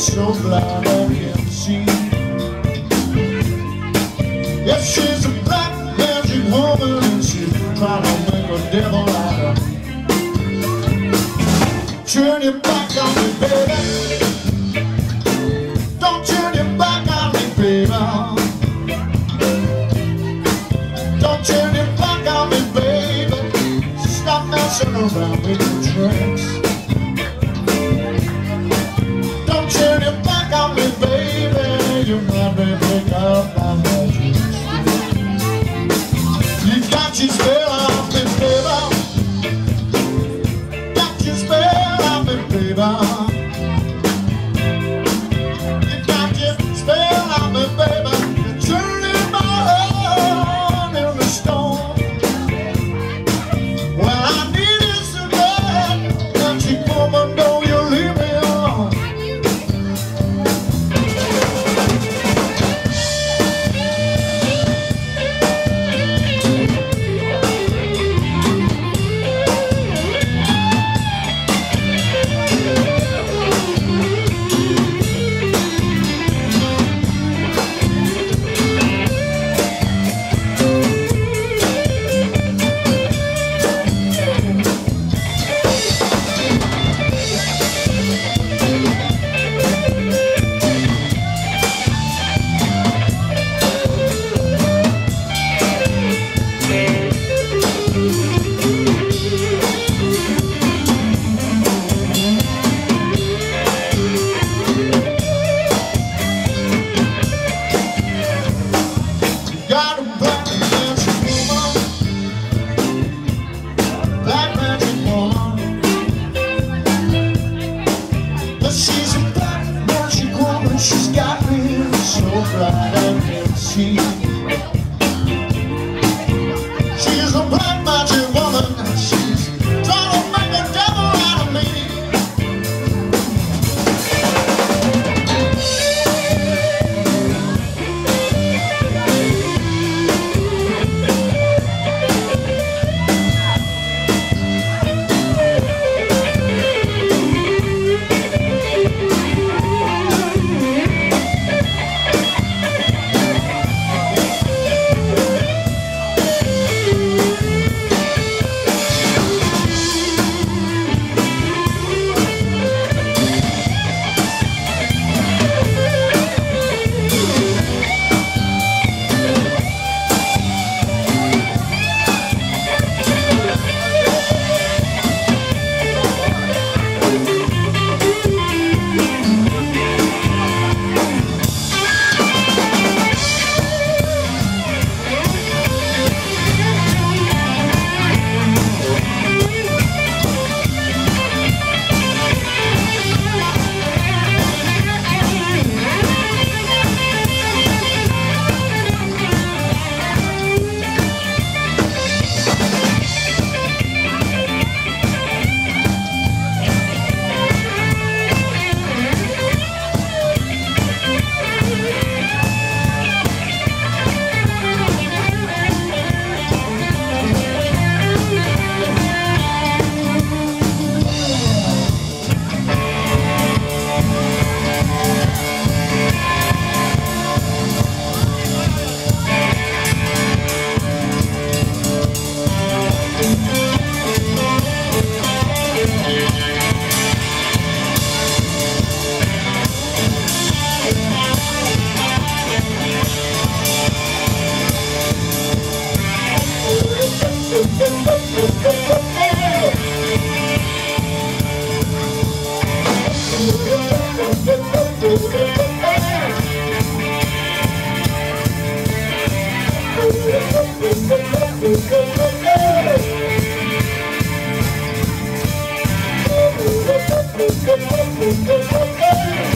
so blind I can't see. Yes, she's a black magic woman, and she's trying to make a devil out of me. Turn your back on me, baby. Don't turn your back on me, baby. Don't turn your back on me, baby. Stop messing around with the tricks. Don't turn your back on me, baby. You might be pick up my magic. You got your spell on me, baby. Got your spell on me, baby. You got your spell on me, baby. You're turning my heart into stone. Well, I need you so bad, don't you come and don't you leave me alone. Got a black magic woman, black magic woman. But she's a black magic woman, she's got me so blind I can't see. She's a black magic woman, she's trying to make a devil out of me. Good.